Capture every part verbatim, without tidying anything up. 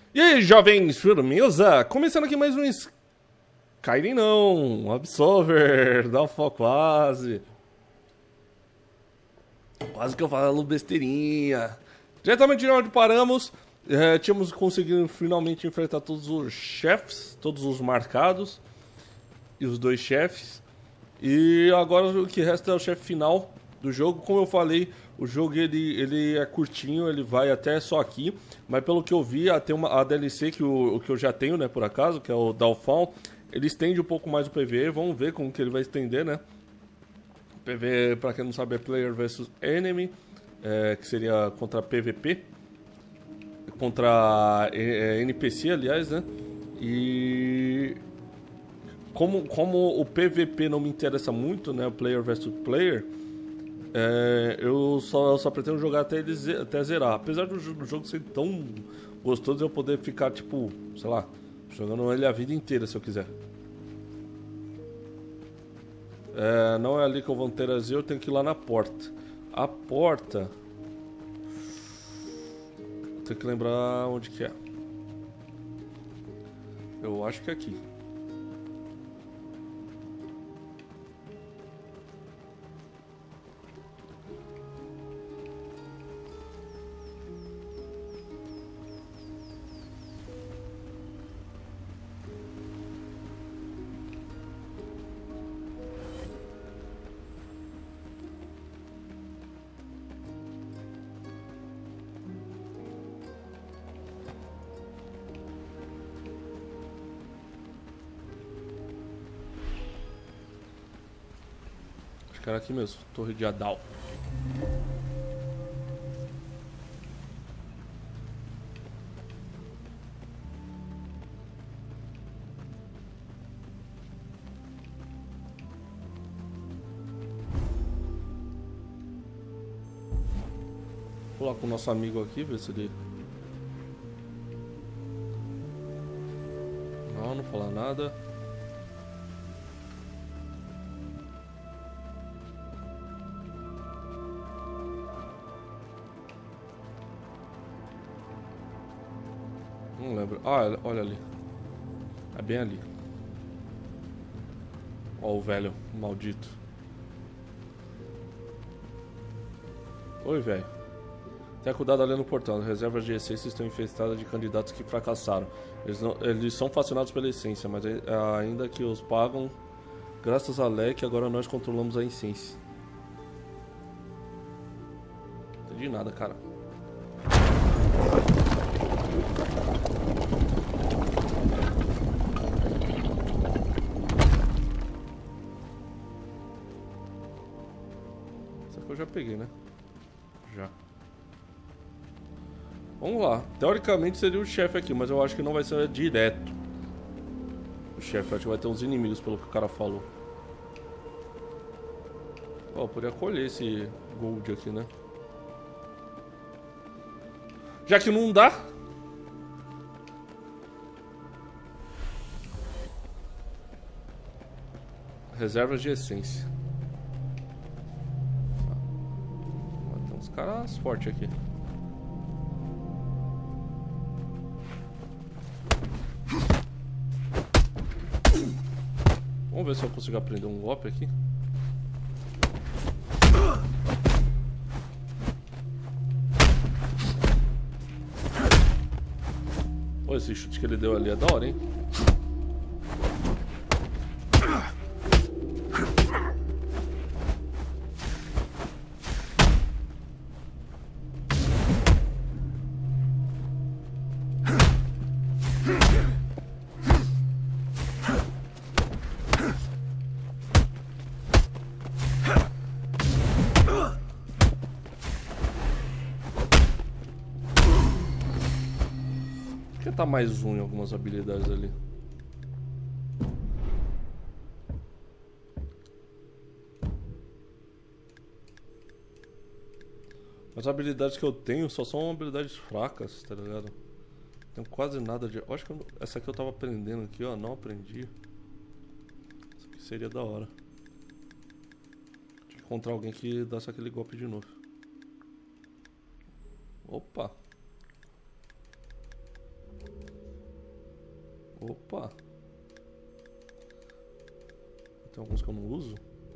E aí, jovens, firmeza? Começando aqui mais um Skyrim não, Absolver, dá um foco quase. Quase que eu falo besteirinha. Diretamente de onde paramos, é, tínhamos conseguido finalmente enfrentar todos os chefes, todos os marcados e os dois chefes. E agora o que resta é o chefe final do jogo. Como eu falei, o jogo ele, ele é curtinho, ele vai até só aqui. Mas pelo que eu vi, tem uma, a D L C que, o, que eu já tenho, né, por acaso, que é o Downfall. Ele estende um pouco mais o P V E, vamos ver como que ele vai estender, né. P V E, pra quem não sabe, é Player versus Enemy, é, que seria contra P V P. Contra é, N P C, aliás, né. E... Como, como o P V P não me interessa muito, né, o Player versus Player, é, eu, só, eu só pretendo jogar até, ele, até zerar. Apesar do, do jogo ser tão gostoso, eu poder ficar, tipo, sei lá, jogando ele a vida inteira se eu quiser. É, não é ali que eu vou interagir, eu tenho que ir lá na porta. A porta... Tenho que lembrar onde que é. Eu acho que é aqui. Acho que era aqui mesmo, Torre de Adal. Vou lá com o nosso amigo aqui, ver se ele... Não, não falar nada. Não lembro. Ah, olha ali. É bem ali. Ó o velho, maldito. Oi, velho. Tenha cuidado ali no portão. As reservas de essência estão infestadas de candidatos que fracassaram. Eles, não, eles são fascinados pela essência, mas ainda que os pagam, graças a Leque, agora nós controlamos a essência. Não entendi nada, cara. Essa aqui eu já peguei, né? Já. Vamos lá. Teoricamente seria o chefe aqui, mas eu acho que não vai ser direto. O chefe, acho que vai ter uns inimigos, pelo que o cara falou. Ó, oh, poderia colher esse gold aqui, né? Já que não dá... Reservas de essência. Tem uns caras fortes aqui. Vamos ver se eu consigo aprender um golpe aqui. Olha esse chute que ele deu ali, é da hora, hein? Por que tá mais um em algumas habilidades ali? As habilidades que eu tenho só são habilidades fracas, tá ligado? Não tenho quase nada de... Eu acho que eu... essa aqui eu tava aprendendo aqui, ó. Não aprendi. Isso aqui seria da hora. Tinha que encontrar alguém que desse aquele golpe de novo. Opa! Opa. Tem alguns que eu não uso.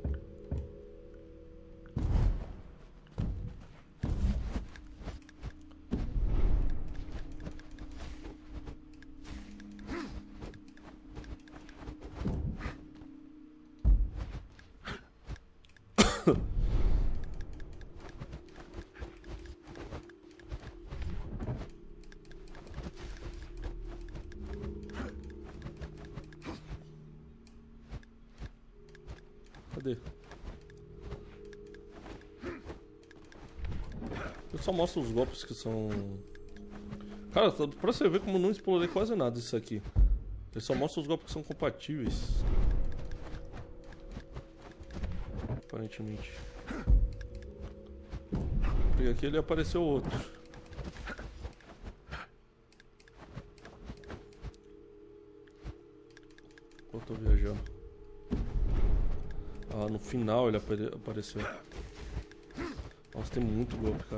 Cadê? Eu só mostro os golpes que são... Cara, pra você ver como eu não explorei quase nada disso aqui. Eu só mostro os golpes que são compatíveis. Aparentemente. Porque aqui ele apareceu outro. Eu tô viajando. Ah, no final ele apare apareceu. Nossa, tem muito golpe, cara.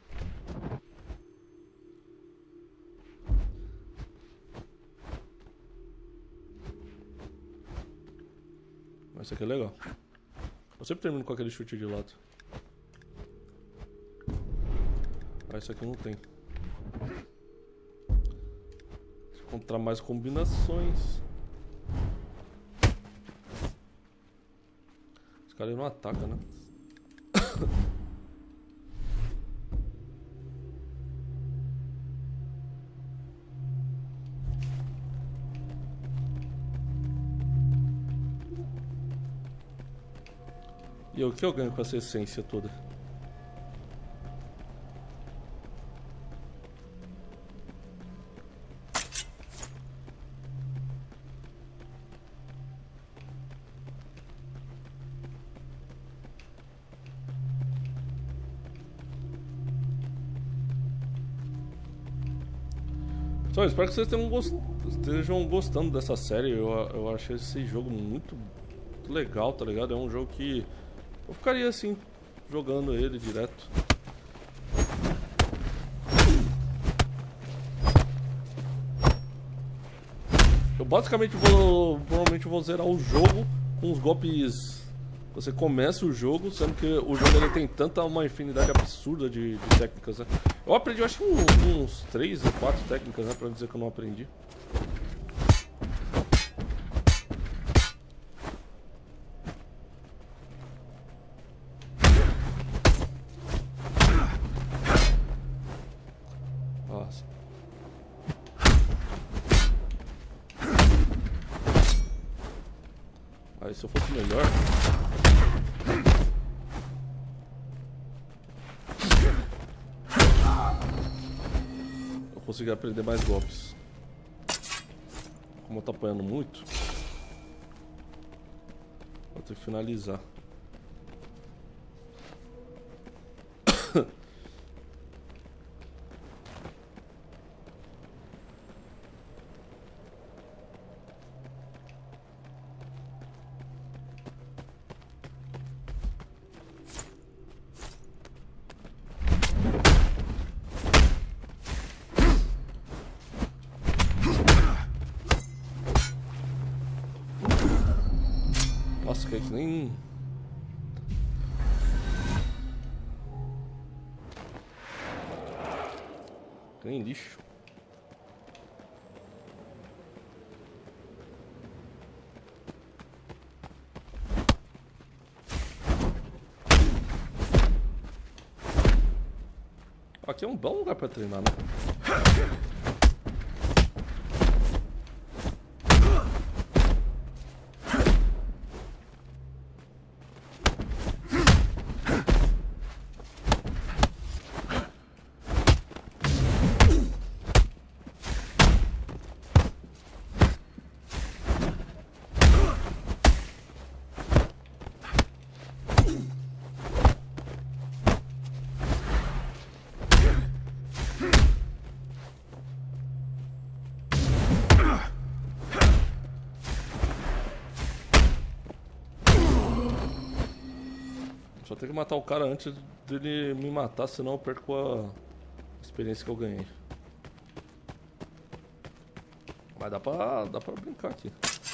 Mas isso aqui é legal. Eu sempre termino com aquele chute de lado. Ah, isso aqui não tem. Deixa eu encontrar mais combinações. Esse cara aí não ataca, né? E o que eu ganho com essa essência toda? Só espero que vocês tenham gost... estejam gostando dessa série. Eu, eu achei esse jogo muito, muito legal, tá ligado? É um jogo que eu ficaria assim, jogando ele direto. Eu basicamente vou, provavelmente vou zerar o jogo com os golpes. Você começa o jogo, sendo que o jogo ele tem tanta uma infinidade absurda de, de técnicas, né? Eu aprendi, eu acho que uns, uns três ou quatro técnicas, né? Pra não dizer que eu não aprendi. Nossa. Aí se eu fosse melhor... conseguir aprender mais golpes. Como eu tô apanhando muito, vou ter que finalizar. Nossa, que é que nem... Que nem lixo. Aqui é um bom lugar pra treinar, né? Só tenho que matar o cara antes dele me matar, senão eu perco a experiência que eu ganhei. Mas dá pra, dá pra brincar aqui.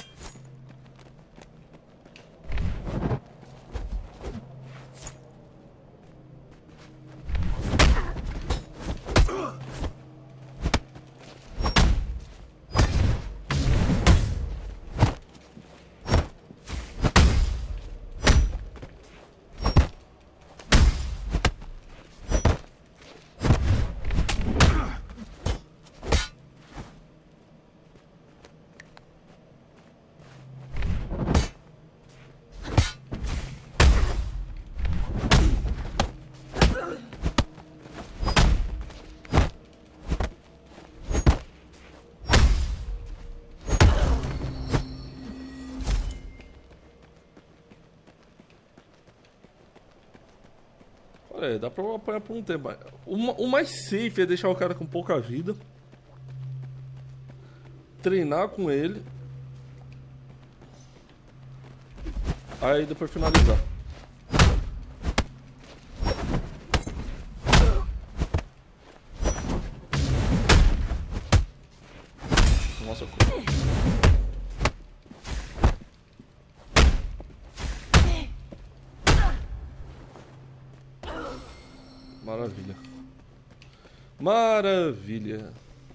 É, dá pra apanhar por um tempo. O, o mais safe é deixar o cara com pouca vida. Treinar com ele. Aí depois finalizar. Nossa, maravilha. Maravilha.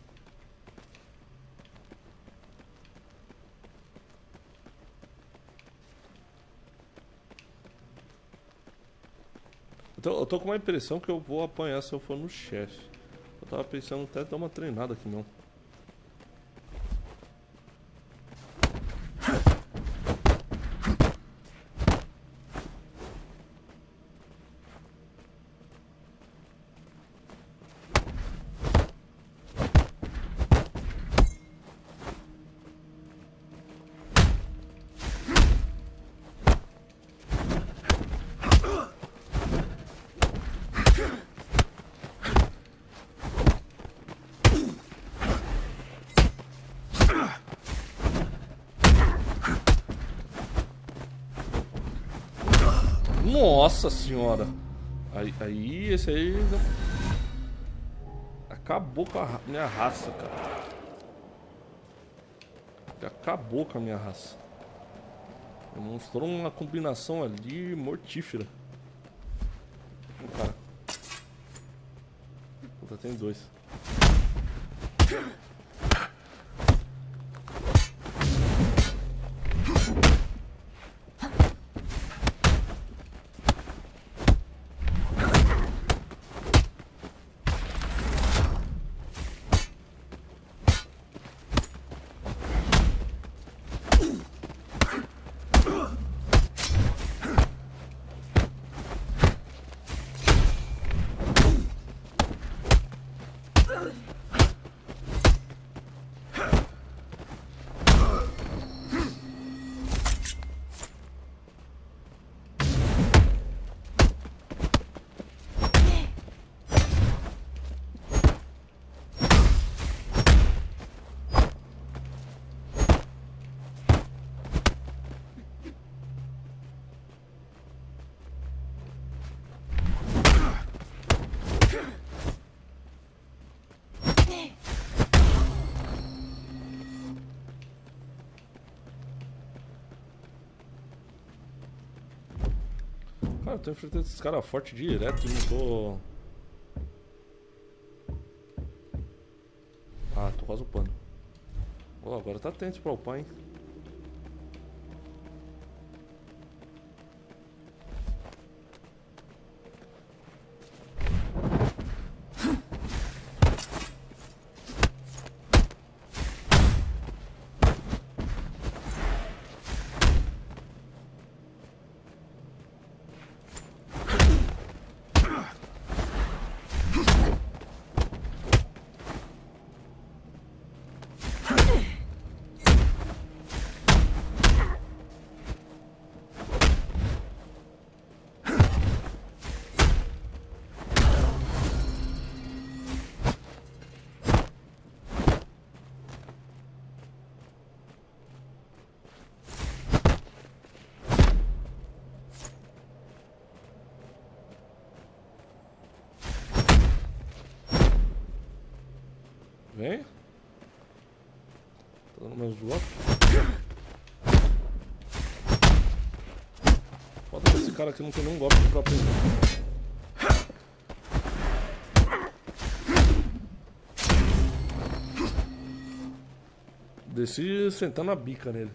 Eu tô, eu tô com uma impressão que eu vou apanhar se eu for no chefe. Eu tava pensando até dar uma treinada aqui não. Nossa senhora. Aí, aí esse aí acabou com a minha raça, cara. Acabou com a minha raça. Mostrou uma combinação ali mortífera. O cara. Puta, tem dois. Cara, eu tô enfrentando esses caras fortes direto e não tô... Ah, tô quase upando. Oh, agora tá atento pra upar, hein? Vem. Tá dando menos golpe. Foda que esse cara aqui não tem nenhum golpe pra aprender. Desci sentando a bica nele.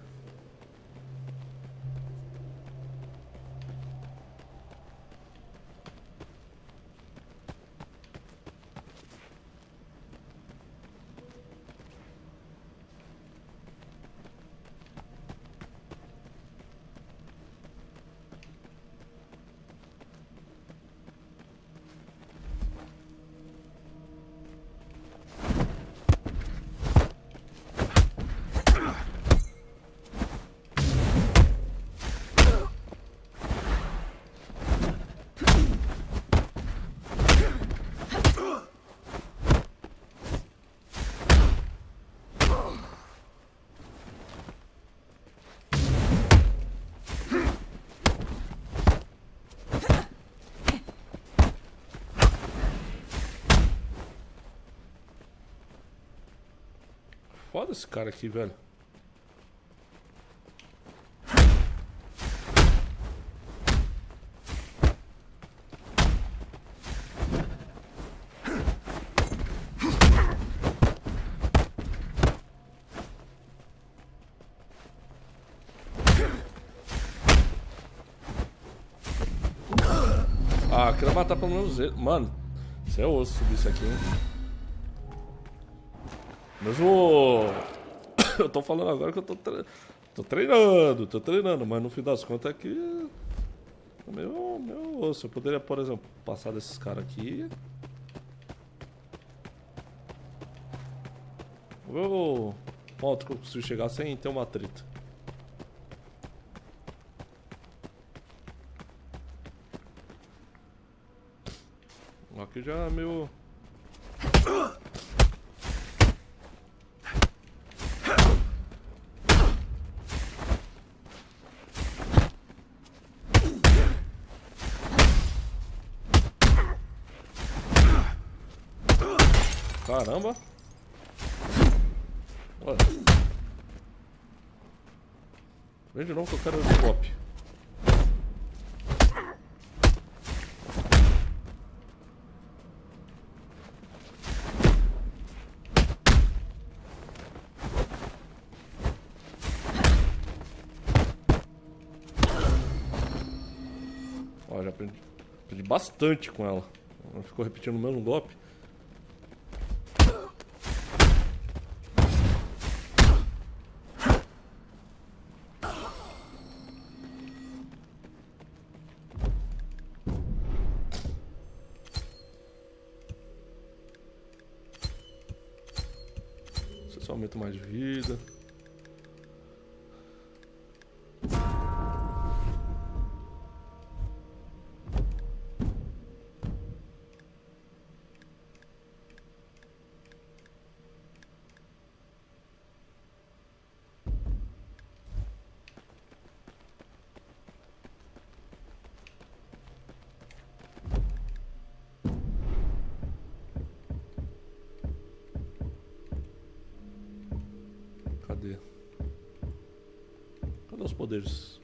Foda esse cara aqui, velho. Ah, eu queria matar pelo menos ele. Mano, isso é osso subir isso aqui, hein? Mesmo... eu tô falando agora que eu tô, tre... tô treinando, tô treinando, mas no fim das contas é que... é meio, meio osso. Eu poderia, por exemplo, passar desses caras aqui. Vou ver o ponto que eu consigo chegar sem ter uma treta. Aqui já é meio... Caramba! Olha. Vem de novo que eu quero o golpe. Ó, já aprendi, aprendi bastante com ela. Ela ficou repetindo o mesmo golpe. Só aumenta mais de vida. Cadê? Cadê os poderes?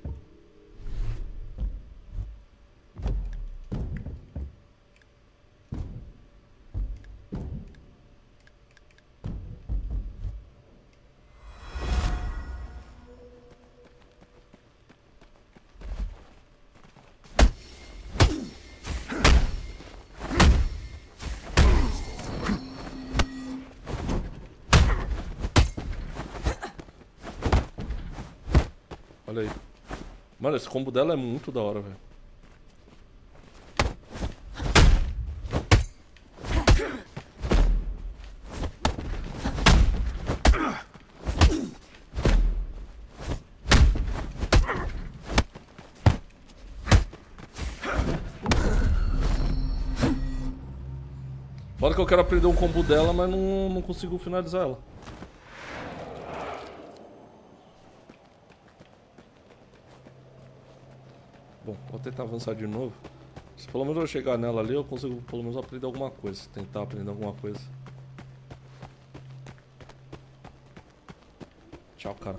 Olha aí. Mano, esse combo dela é muito da hora, velho. Fora que eu quero aprender um combo dela, mas não, não consigo finalizar ela. Bom, vou tentar avançar de novo. Se pelo menos eu chegar nela ali, eu consigo pelo menos aprender alguma coisa. Tentar aprender alguma coisa. Tchau, cara.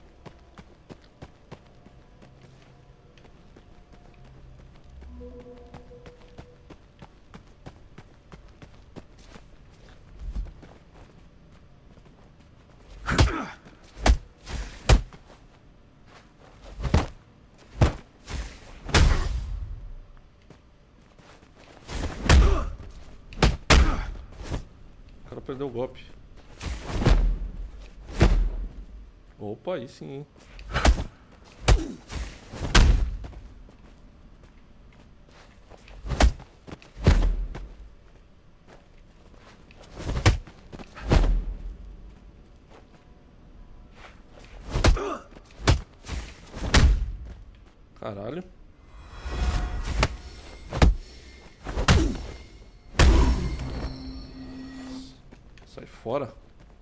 O cara perdeu o golpe. Opa, aí sim, hein? Caralho. Sai fora.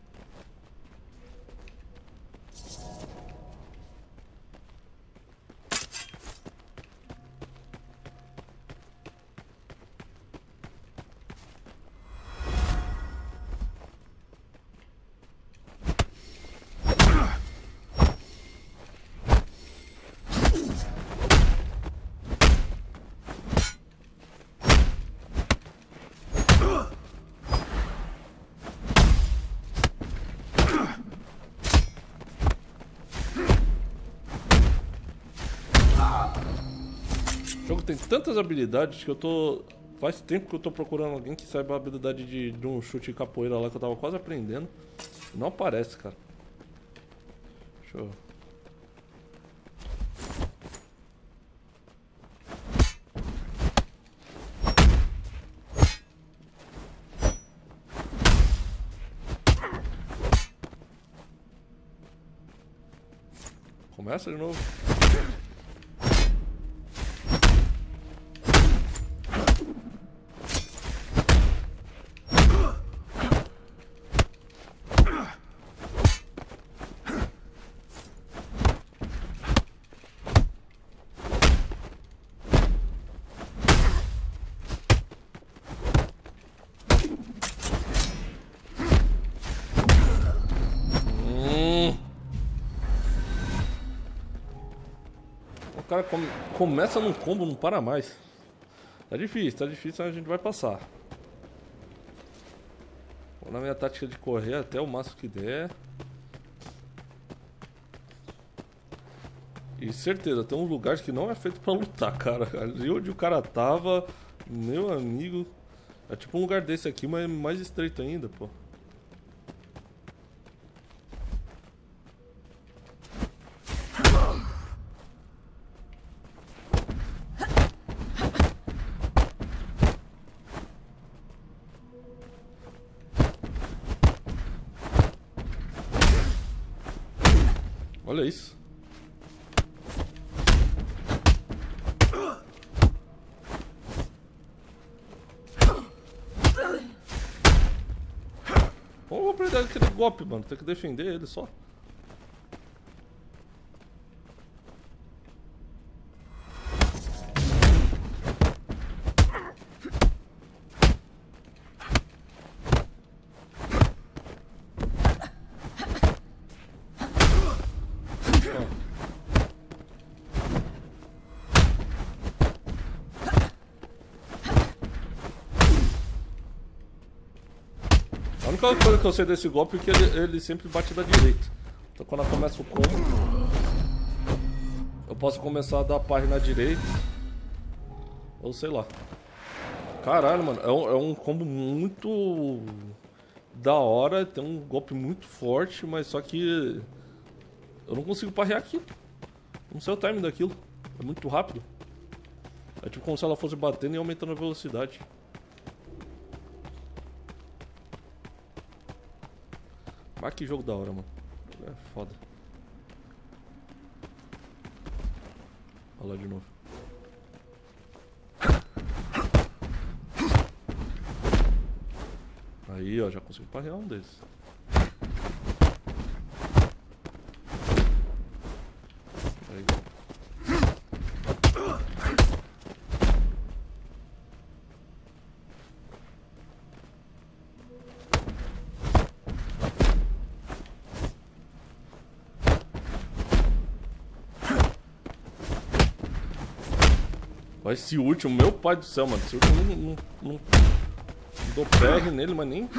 O jogo tem tantas habilidades que eu tô... Faz tempo que eu tô procurando alguém que saiba a habilidade de, de um chute de capoeira lá que eu tava quase aprendendo. Não aparece, cara. Deixa eu... Começa de novo. O cara come, começa num combo, não para mais. Tá difícil, tá difícil, mas a gente vai passar. Vou na minha tática de correr até o máximo que der. E certeza, tem uns lugares que não é feito pra lutar, cara. Ali onde o cara tava, meu amigo... É tipo um lugar desse aqui, mas mais estreito ainda, pô. Olha isso. Como eu vou aprender aquele golpe, mano? Tem que defender ele só. A única coisa que eu sei desse golpe é que ele, ele sempre bate da direita. Então quando eu começo o combo, eu posso começar a dar a página na direita. Ou sei lá. Caralho, mano, é um, é um combo muito da hora. Tem um golpe muito forte, mas só que eu não consigo parrear aquilo. Não sei o timing daquilo. É muito rápido. É tipo como se ela fosse batendo e aumentando a velocidade. Mas que jogo da hora, mano. É foda. Olha lá de novo. Aí, ó, já consigo parrear um desses. Aí. Ó, esse último, meu pai do céu, mano. Esse último não, não, não, não dou P R nele, mas nem...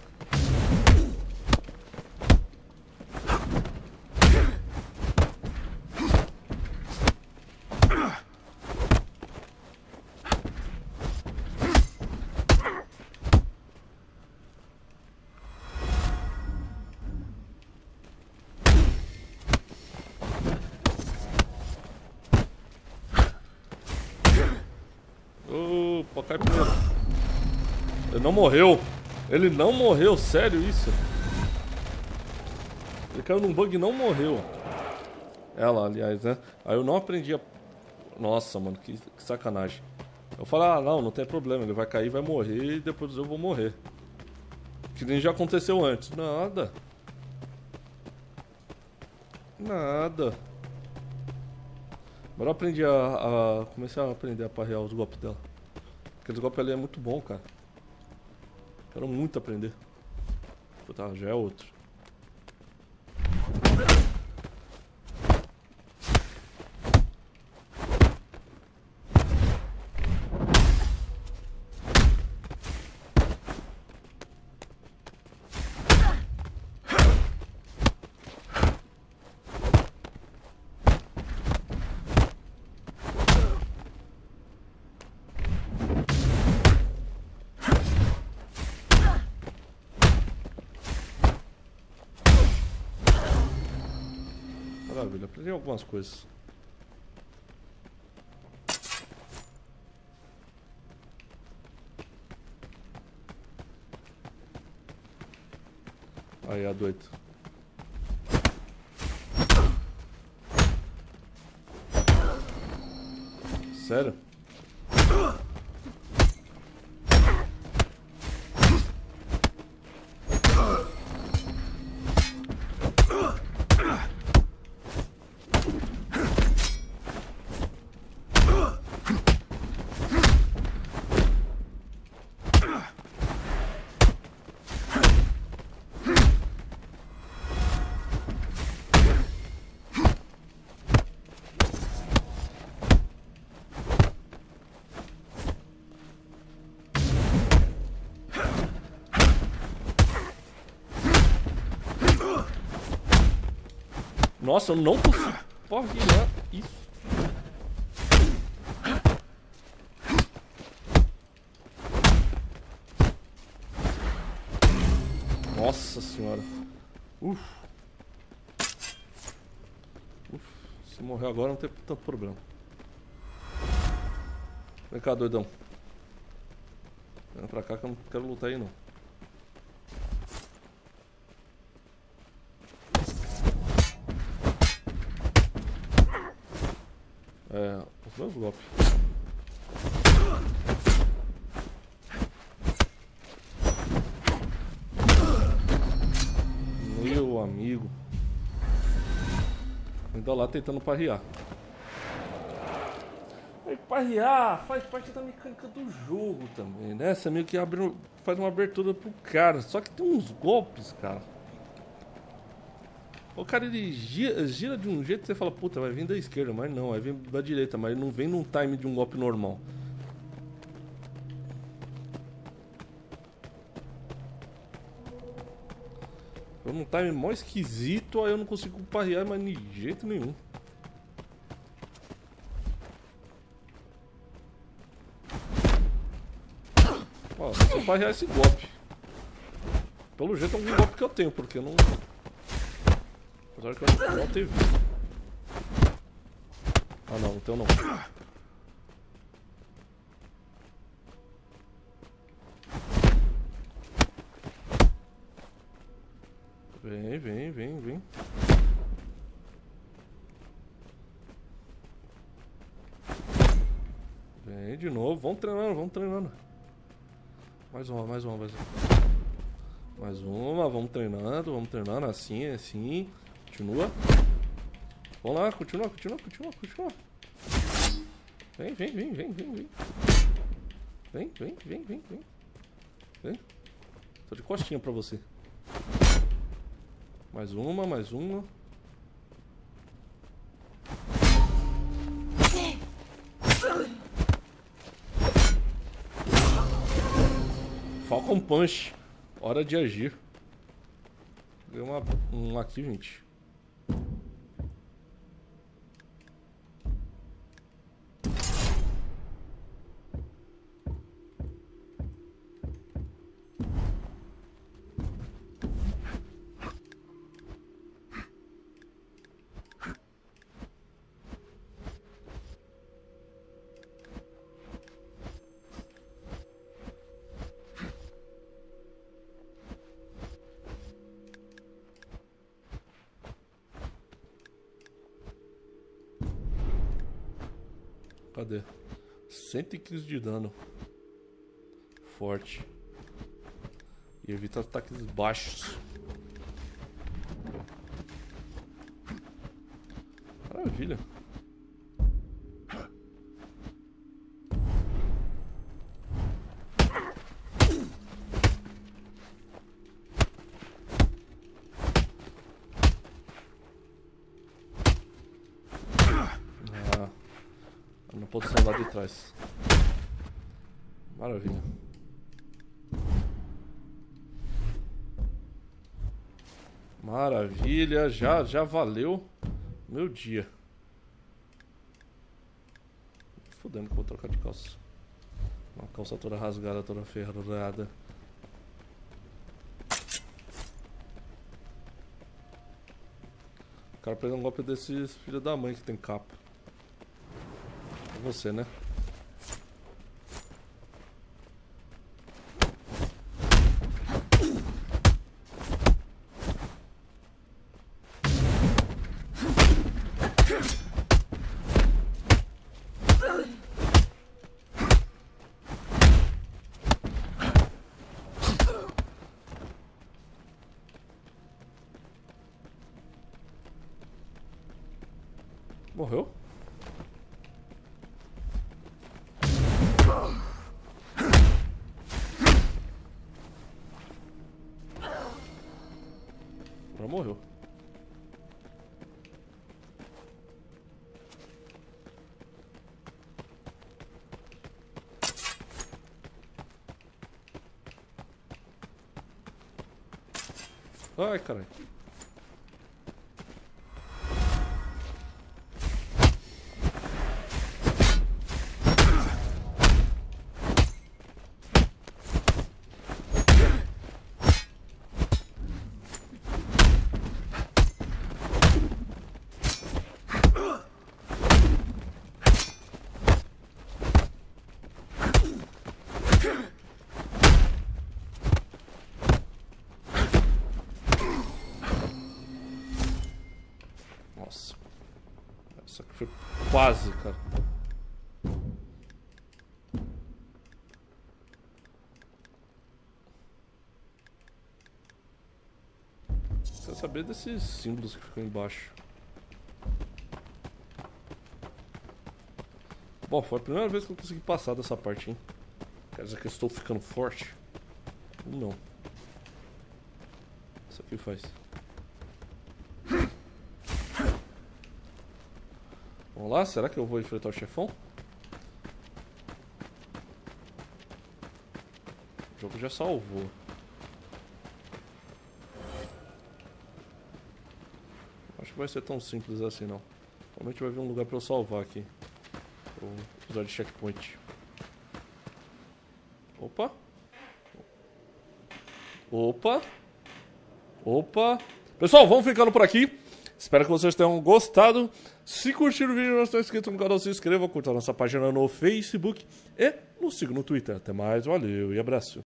Opa, cai primeiro. Ele não morreu. Ele não morreu, sério isso? Ele caiu num bug e não morreu. Ela, aliás, né? Aí eu não aprendi a... Nossa, mano, que, que sacanagem. Eu falei, ah, não, não tem problema. Ele vai cair, vai morrer e depois eu vou morrer. Que nem já aconteceu antes. Nada. Nada. Agora eu aprendi a, a... Comecei a aprender a parrear os golpes dela. Aqueles golpes ali é muito bom, cara. Quero muito aprender. Puta, já é outro. Maravilha, aprendi algumas coisas. Aí, a doido. Sério? Nossa, eu não consigo parrear isso. Nossa senhora. Uf. Uf. Se morrer agora não tem tanto problema. Vem cá, doidão. Vem pra cá que eu não quero lutar aí não. É, os meus golpes. Meu amigo. Ainda lá tentando parrear. E parrear faz parte da mecânica do jogo também, né? Você meio que abre, faz uma abertura pro cara. Só que tem uns golpes, cara. O cara ele gira, gira de um jeito que você fala, puta, vai vir da esquerda, mas não, vai vir da direita, mas não vem num time de um golpe normal. Foi num time mó esquisito, aí eu não consigo parrear, mas de jeito nenhum. Ó, só parrear esse golpe. Pelo jeito é algum golpe que eu tenho, porque eu não... Apesar que eu não tenho visto. Ah não, então não. Vem, vem, vem, vem. Vem de novo, vamos treinando, vamos treinando. Mais uma, mais uma, mais uma. Mais uma, vamos treinando, vamos treinando, assim, assim. Continua. Vamos lá, continua, continua, continua, continua. Vem, vem, vem, vem, vem, vem. Vem, vem, vem, vem, vem. Vem. Tô de costinha pra você. Mais uma, mais uma. Dragon Punch. Hora de agir. Ganhei uma, um aqui vinte. Cadê? cento e quinze de dano. Forte. E evita ataques baixos. Maravilha. Na posição lá de trás. Maravilha. Maravilha, já, já valeu meu dia. Fudendo que eu vou trocar de calça. Uma calça toda rasgada, toda ferrada. O cara pegou um golpe desses filhos da mãe que tem capa. Você, né? Morreu? Já morreu. Ai, caralho. Nossa. Essa aqui foi quase, cara. Quero saber desses símbolos que ficam embaixo. Bom, foi a primeira vez que eu consegui passar dessa parte, hein? Quer dizer que eu estou ficando forte? Não. Isso aqui faz. Vamos lá, será que eu vou enfrentar o chefão? O jogo já salvou. Acho que vai ser tão simples assim não. Provavelmente vai vir um lugar pra eu salvar aqui. Vou usar de checkpoint. Opa! Opa! Opa! Pessoal, vamos ficando por aqui. Espero que vocês tenham gostado. Se curtiram o vídeo e não estão inscritos no canal, se inscreva, curta a nossa página no Facebook e nos siga no Twitter. Até mais, valeu e abraço.